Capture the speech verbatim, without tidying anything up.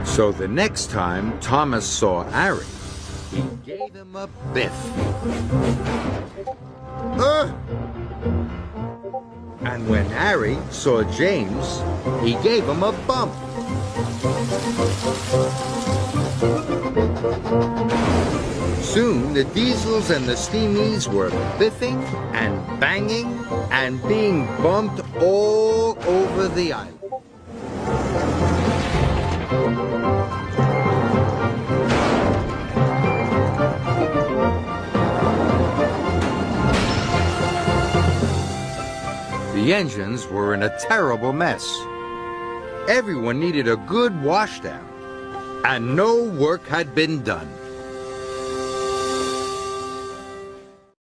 So the next time Thomas saw Harry, he gave him a biff. Uh! And when Harry saw James, he gave him a bump. Soon the Diesels and the Steamies were biffing and banging and being bumped all over the island. The engines were in a terrible mess. Everyone needed a good washdown, and no work had been done.